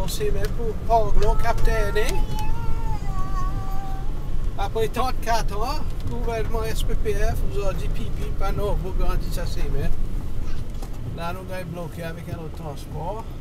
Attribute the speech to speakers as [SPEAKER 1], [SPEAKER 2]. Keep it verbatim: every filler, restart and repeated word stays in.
[SPEAKER 1] passer pour Poglo, Cap Ternay. Après trente-quatre ans, le gouvernement S P P F nous a dit pipi, pas non, vous grandissez assez, mais là nous avons bloqué avec un autre transport.